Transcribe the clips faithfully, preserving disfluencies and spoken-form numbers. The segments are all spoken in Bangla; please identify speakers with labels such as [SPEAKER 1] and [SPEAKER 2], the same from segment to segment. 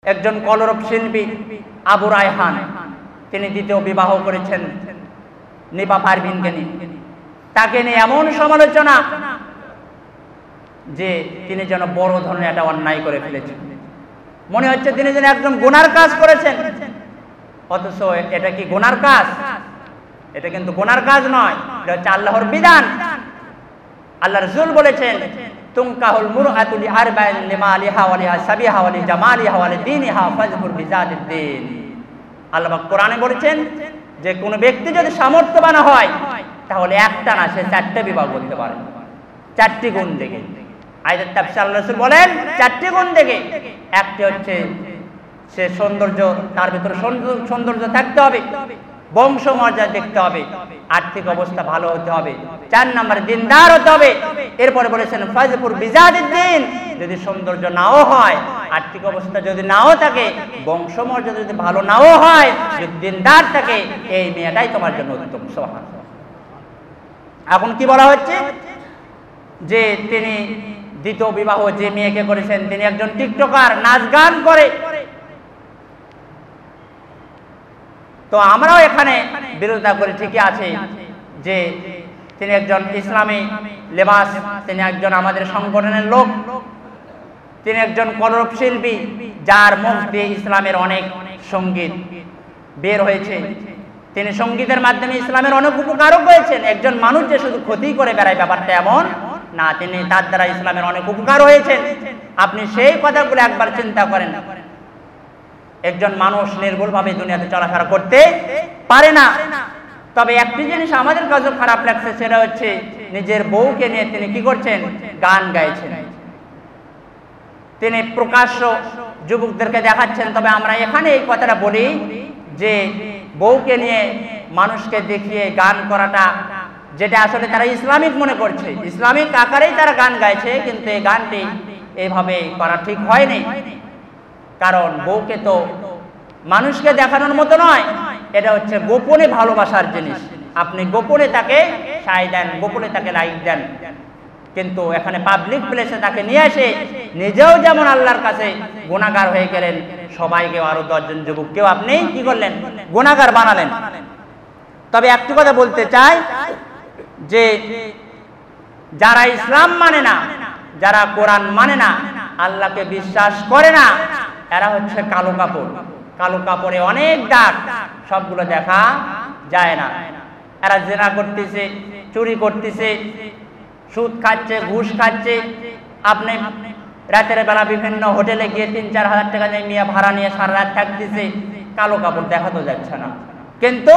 [SPEAKER 1] একজন কলরব শিল্পী আবু রায়হান, তিনি দ্বিতীয় বিবাহ করেছেন নিপা পারভিনকে নিয়ে। তাকে নিয়ে এমন সমালোচনা যে তিনি যেন বড় ধরনের একটা অন্যায় করে ফেলেছেন, মনে হচ্ছে তিনি যেন একজন গুনার কাজ করেছেন, অথচ এটা কি গুনার কাজ? এটা কিন্তু গুনার কাজ নয়, এটা হচ্ছে আল্লাহর বিধান। আল্লাহ রাসূল বলেছেন, তুনকাহুল মুরআতু লিআরবাইন লিমালিহা ওয়া লিহাসাবিহা ওয়া লিজামালিহা ওয়া লিদীনিহা ফাযকুর বিযাতিদ্দীন। আল্লাহ পাক কোরআনে বলেছেন যে কোন ব্যক্তি যদি সামর্থ্যবান হয় তাহলে একটা না, সে চারটি বিবাহ করতে পারে, চারটি গুণ দেখে। আয়াতের তাফসীরে আল্লাহ রাসূল বলেন চারটি গুণ দেখে। একটি হচ্ছে সে সৌন্দর্য, তার ভিতরে সৌন্দর্য থাকতে হবে, বংশ মর্যাদা দেখতে হবে, আর্থিক অবস্থা ভালো হতে হবে, চার নম্বরে দিনদার হতে হবে। এরপরে বলেছেন ফাযকুর বিযাতিদ্দীন, যদি সৌন্দর্য নাও হয়, আর্থিক অবস্থা যদি নাও থাকে, বংশ মর্যাদা যদি ভালো নাও হয়, যদি দিনদার থাকে, এই মেয়েটাই তোমার জন্য উত্তম। সুবহানাল্লাহ। এখন কি বলা হচ্ছে যে তিনি দ্বিতীয় বিবাহ যে মেয়েকে করেছেন তিনি একজন টিকটকার, নাচ গান করে। তো আমরাও এখানে বিরোধিতা করি, ঠিকই আছে যে তিনি একজন ইসলামী লেবাস, তিনি একজন আমাদের সংগঠনের লোক, তিনি একজন কলরব শিল্পী যার মুখ দিয়ে ইসলামের অনেক সঙ্গীত বের হয়েছে। তিনি সঙ্গীতের মাধ্যমে ইসলামের অনেক উপকারও হয়েছেন। একজন মানুষ যে শুধু ক্ষতি করে বেড়ায় ব্যাপারটা এমন না, তিনি তার দ্বারা ইসলামের অনেক উপকার হয়েছেন। আপনি সেই কথাগুলো একবার চিন্তা করেন। একজন মানুষ নির্ভুলভাবে দুনিয়াতে চলাফেরা করতে পারে না। তবে একটি জিনিস আমাদের কাছে খারাপ লাগছে, সেটা হচ্ছে নিজের বউকে নিয়ে তিনি কি করছেন, গান গাইছেন। তিনি প্রকাশ্য যুবকদেরকে দেখাচ্ছেন। তবে আমরা এখানে এই কথাটা বলি যে বউকে নিয়ে মানুষকে দেখিয়ে গান করাটা, যেটা আসলে তারা ইসলামিক মনে করছে, ইসলামিক আকারেই তারা গান গাইছে, কিন্তু এই গানটি এইভাবে করা ঠিক হয়নি। কারণ বউকে তো মানুষকে দেখানোর মতো নয়, এটা হচ্ছে গোপনে ভালোবাসার জিনিস। আপনি গোপনে তাকে সায় দেন, গোপনে তাকে লাইক দেন, কিন্তু এখানে পাবলিক প্লেসে তাকে নিয়ে এসে নিজেও যেমন আল্লাহর কাছে গুনাহগার হয়ে গেলেন, সবাইকে আরো দশজন যুবককেও আপনি কি করলেন, গুনাহগার বানালেন। তবে একটি কথা বলতে চাই যে যারা ইসলাম মানে না, যারা কোরআন মানে না, আল্লাহকে বিশ্বাস করে না, এরা হচ্ছে কালো কাপড়। কালো কাপড়ে অনেক দাগ, সবগুলো দেখা যায় না। এরা জেনা করতেছে, চুরি করতেছে, সুদ খাচ্ছে, ঘুষ খাচ্ছে। আপনি রাতের বেলা বিভিন্ন হোটেলে গিয়ে তিন চার হাজার টাকা দিয়ে নিয়ে ভাড়া নিয়ে সারা রাত থাকতেছে, কালো কাপড় দেখা তো যাচ্ছে না। কিন্তু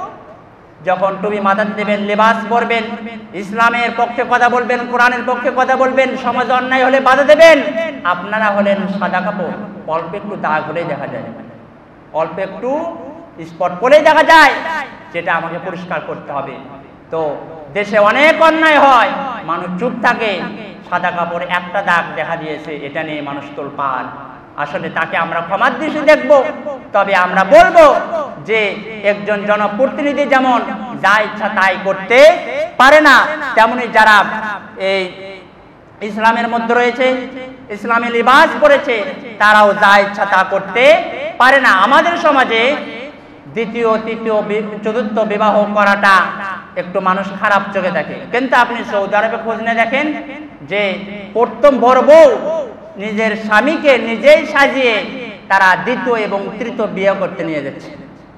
[SPEAKER 1] যখন টুপি মাথাতে দেবেন, লেবাস পরবেন, ইসলামের পক্ষে কথা বলবেন, কোরআনের পক্ষে কথা বলবেন, সমাজ অন্যায় হলে বাধা দেবেন, আপনারা হলেন সাদা কাপড়, অল্প একটু দাগ হলেই দেখা যায়, অল্প একটু স্পট পড়লেই দেখা যায়, যেটা আমাকে পরিষ্কার করতে হবে। তো দেশে অনেক অন্যায় হয়, মানুষ চুপ থাকে, সাদা কাপড়ে একটা দাগ দেখা দিয়েছে, এটা নিয়ে মানুষ তোলপাড়। আসলে তাকে আমরা ক্ষমার দৃষ্টি দেখব। তবে আমরা বলবো যে একজন জনপ্রতিনিধি যেমন যা ইচ্ছা তাই করতে পারে না, তেমনি যারা এই ইসলামের মধ্যে রয়েছে, ইসলামী লিবাস পরেছে, তারাও যা ইচ্ছা তা করতে পারে না। আমাদের সমাজে দ্বিতীয়, তৃতীয়, চতুর্থ বিবাহ করাটা একটু মানুষ খারাপ চোখে দেখে, কিন্তু আপনি সৌদি আরবে খোঁজ নিয়ে দেখেন যে প্রথম বড় বউ নিজের স্বামীকে নিজেই সাজিয়ে তারা দ্বিতীয় এবং তৃতীয় বিয়ে করতে নিয়ে যাচ্ছে।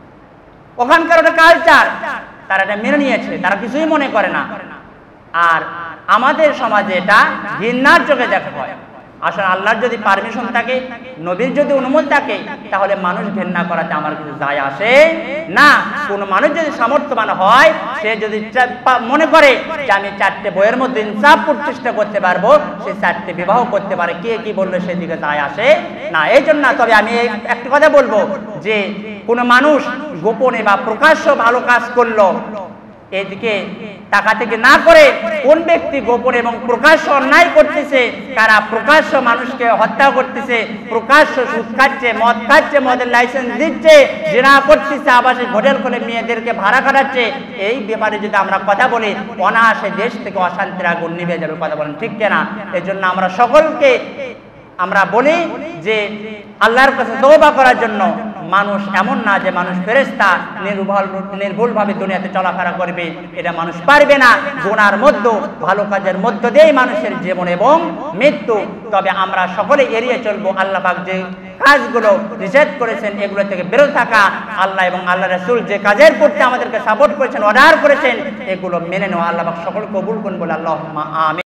[SPEAKER 1] ওখানকার ওটা কালচার, তারা এটা মেনে নিয়েছে, তারা কিছুই মনে করে না। আর আমাদের সমাজে এটা ঘৃণার চোখে দেখা হয়। আসলে আল্লাহর যদি পারমিশন থাকে, নবীর যদি অনুমতি থাকে, তাহলে মানুষ ঘৃণা করাতে আমার কিছু যায় আসে না। কোন মানুষ যদি সামর্থ্যবান হয়, সে যদি মনে করে যে আমি চারটে বইয়ের মধ্যে ইনসাফ প্রতিষ্ঠা করতে পারবো, সে চারটে বিবাহ করতে পারে, কে কি বললো সেদিকে যায় আসে না। এই জন্য তবে আমি একটা কথা বলবো যে কোন মানুষ গোপনে বা প্রকাশ্য ভালো কাজ করলো, এদিকে টাকা থেকে না করে কোন ব্যক্তি গোপন এবং প্রকাশ্য অন্যায় করতেছে, কারা প্রকাশ্য মানুষকে হত্যা করতেছে, প্রকাশ্য সুদ খাচ্ছে, মদ খাচ্ছে, মদের লাইসেন্স দিচ্ছে, জিনা করতেছে, আবাসিক হোটেল খুলে মেয়েদেরকে ভাড়া কাটাচ্ছে, এই ব্যাপারে যদি আমরা কথা বলি, অনায়াসে দেশ থেকে অশান্তির আগুন নিভে যাবে। কথা বলেন ঠিক কিনা? এই জন্য আমরা সকলকে আমরা বলি যে আল্লাহর কাছে তওবা করার জন্য। মানুষ এমন না যে মানুষ ফেরেশতা নির্ভুল নির্ভুলভাবে দুনিয়াতে চলাফেরা করবে, এটা মানুষ পারবে না। গুনার মধ্যে ভালো কাজের মধ্য দিয়েই মানুষের জীবন এবং মৃত্যু। তবে আমরা সকলে এড়িয়ে চলবো আল্লাহ পাক যে কাজগুলো নিষেধ করেছেন এগুলো থেকে বেরোতে থাকা, আল্লাহ এবং আল্লাহ রাসূল যে কাজের করতে আমাদেরকে সাপোর্ট করেছেন, অর্ডার করেছেন, এগুলো মেনে নেওয়া। আল্লাহ পাক সকল কবুল করুন বলে আল্লাহুম্মা আমিন।